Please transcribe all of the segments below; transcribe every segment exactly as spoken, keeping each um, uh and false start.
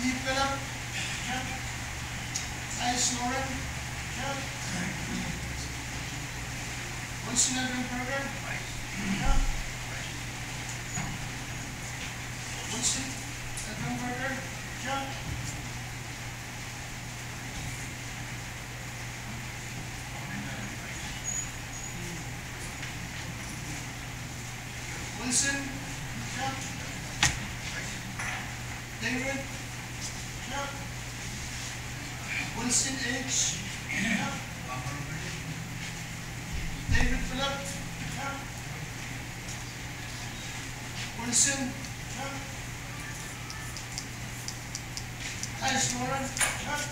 Deep Philip. Ice Lauren. Wilson Edinburgh. Wilson Edinburgh. Wilson, jump. David, jump. Wilson H, jump. David Philip, jump. Wilson, jump. Ice Lauren, jump.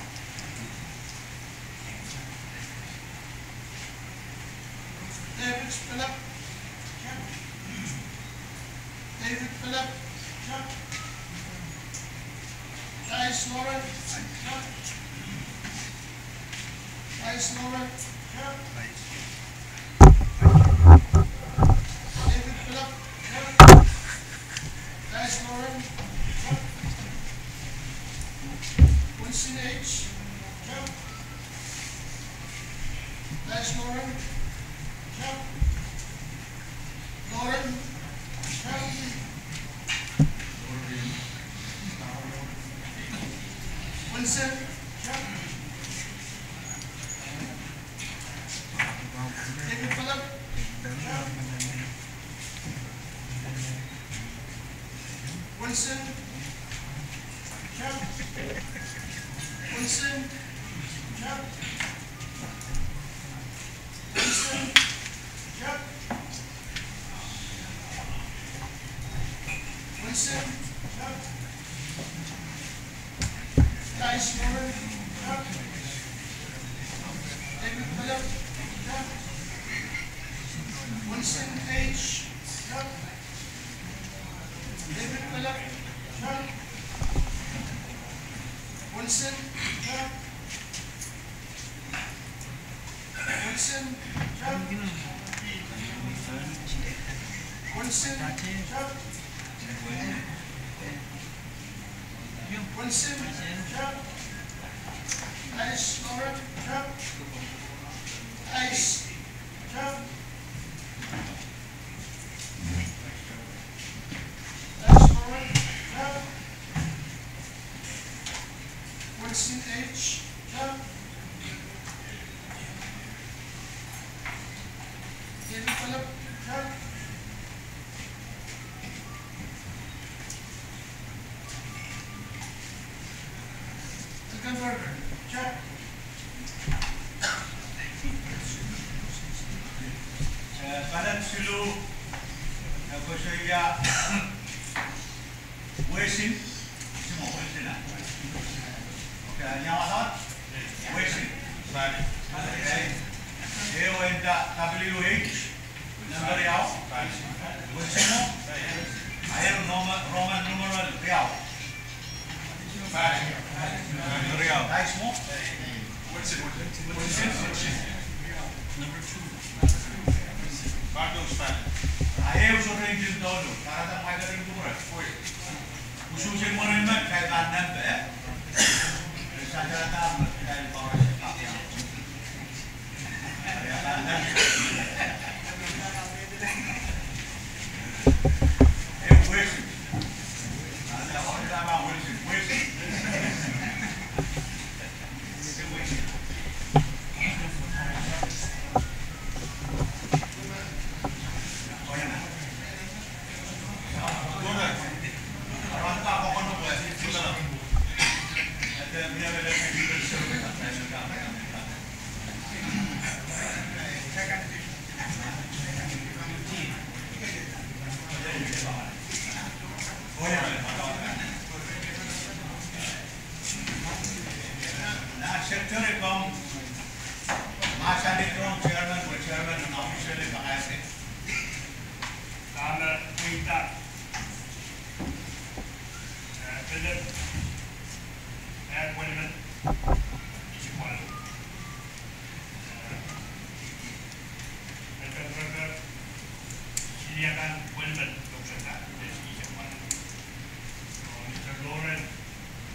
David Philip, jump. David Philip, jump. Ice Lauren, jump. Ice Lauren, jump. David Philip, jump. Ice Lauren, jump. Wilson H, jump. Ice Lauren, jump. Lauren, jump. Wilson, jump. David Philip, jump. Wilson, jump. Wilson, jump. Wilson, jump. Wilson, jump. Ice Lauren, jump. David Philip, jump. Wilson H, jump. David Philip, jump. Wilson, jump. Wilson, jump. Wilson, jump. Wilson, jump. Ice Lauren, jump. Ice, jump. Ice Lauren, jump. Wilson H, jump. David Philip, jump. Edinburgh, jump. Pada dulu aku saya Wesin semua Wesin lah. Okay, yang mana? Wesin. Baik. Dia wenda W H number yang. Wesin mo? Air Roman Roman numeral yang. Baik. Real. Nice mo? Wesin. Wesin. Number two. Bagus Pak. Ayo sudah ingin tahu, karena mereka itu murah. Khususnya menerima kaitan ya. Saya tahu dari bawah sepak yang. Eh, wes. Ada orang nama wes, wes. Telekom, masa di ruang chairman, chairman dan officially bahasa. Karena kita, Philip, and William, igual. Edinburgh, sediakan William untuk sedang jadi igual. Mister Lauren,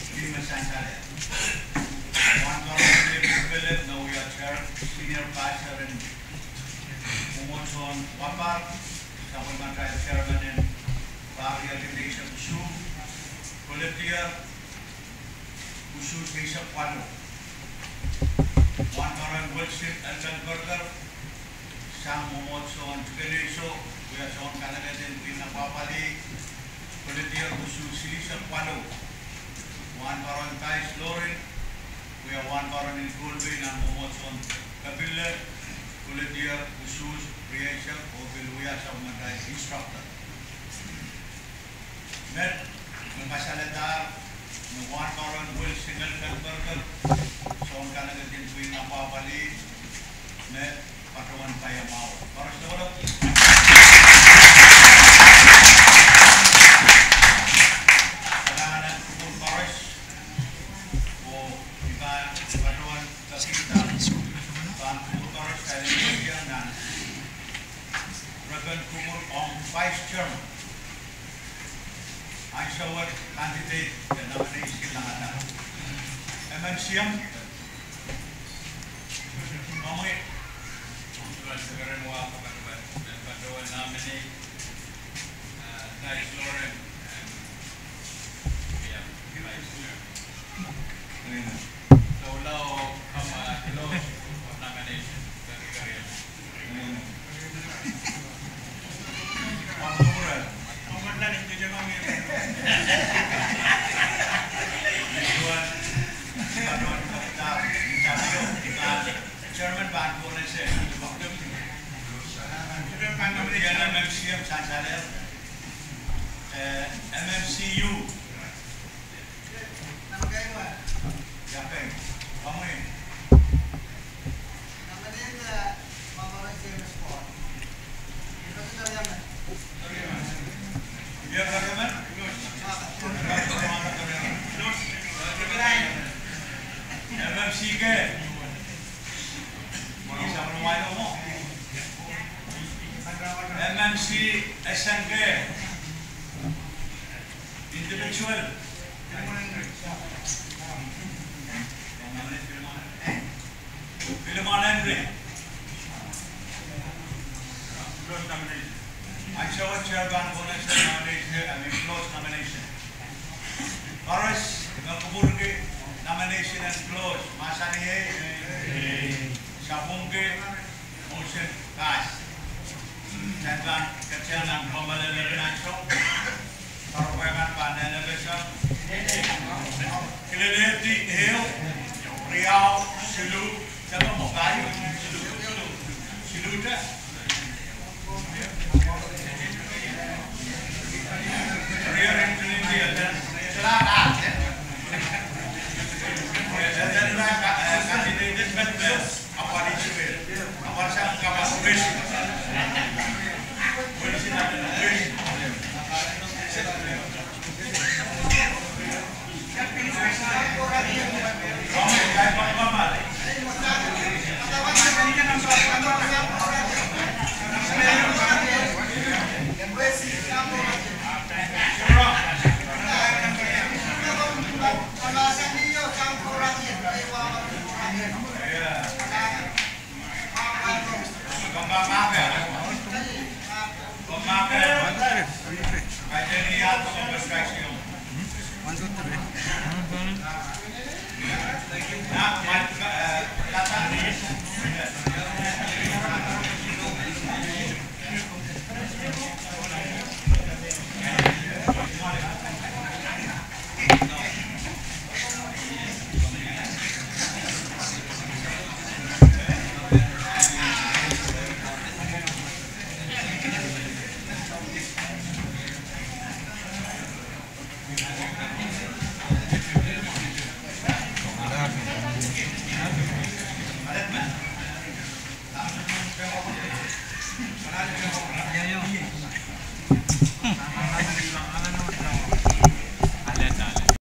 di Masansala. One Colonel Philip, now we are chair, senior pastor in Umotson Wapar, Supplementary chairman in Bhavya Litigation Ushu, Volunteer, Ushu Bishop Wano. One Colonel Wilson Elsenberger, Sam Umotson Tukenesho, we are John Canada in Pinapapali, Volunteer Ushu Silisha Wano. One Colonel Thais Lorin, we have one Colonel in Goldwyn and Umotson Kapille, Volunteer Ushu's creation, or will we are Supplementary instructor. Met Masaladar, one Colonel Wilson Elsenberger, John Canada in Pinapapali, met Patawan Payamau. Chorus develop. Kailangan kubur chorus o iba Patawan Kapita Pan kubur chorus kailangan yan na Reverend Kumur ang Vice Chairman. Ang sawat candidate na nomination lang ata. M M C M Mamay Sekarang wa Patawan nominate Thais Lorin and yeah, Vice Chair. So now come a close of nomination. Pangkuran. Pangkuran itu jangan mirip. Tuan, Tuan kita Capio, kita Chairman Bangkuran saya. Kemudian M M C M Sansaler, M M C U. Siapa yang? Kamu ini? Dia bagaimana? M M C K. Bisa menemui kamu? M M C S N K. Individual. Philemon Henry. Close nomination. I show a chairman bonus nomination. I mean close nomination. Chorus, Nakuburgi, nomination and close. Masaniye, Shabungi, motion passed. Chairman, Kachanan, Komala Nacho, Parapagan Pandanabesa, Kilineti Hill, Riau, Silu, Tabamokai, Silu, Siluta. Rear into India, then Chalaka. Then I candidated with the upon each way. Upon some capacity. What is it not in the vision? Nah,